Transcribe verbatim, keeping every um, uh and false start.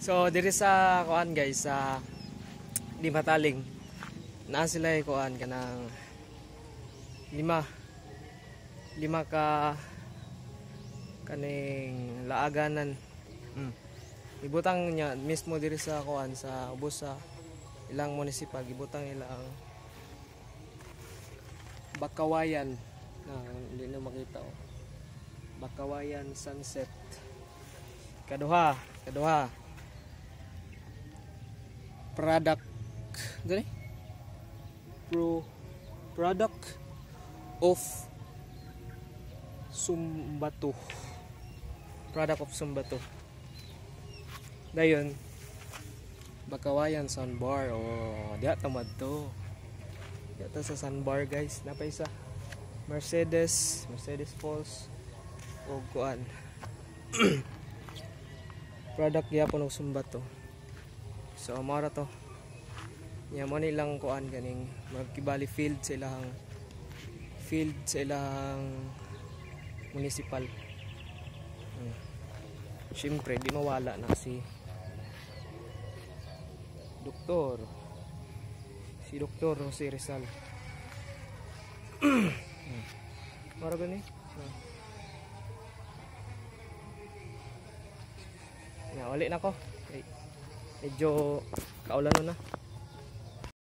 So diri sa kuan guys sa di mataling naa sila kuan kanang lima lima ka kaning laaganan. Mm. Ibutang niya mismo diri sa kuan sa ubos sa ilang munisipal, ibutang nila ang Bakawayan na hindi na makita oh. Bakawayan Sunset. Kaduha, kaduha. Product gani? Pro product of Sumbato. Product of Sumbato. Dayon Bakawayan Sandbar. Oh, diha tamad to. Diha ta sa Sandbar guys. Napay sa Mercedes, Mercedes Falls o kuan. Product gyapon og Sumbato. So amara to. Nya mo nilang kuan ganing magkibali field sa ilang field sa ilang municipal. Hmm. Siyempre di mawala na si Doktor si Doktor Jose Rizal. hmm. Mara gani. Hmm. Ya, uli na ko. Medyo kaulan na.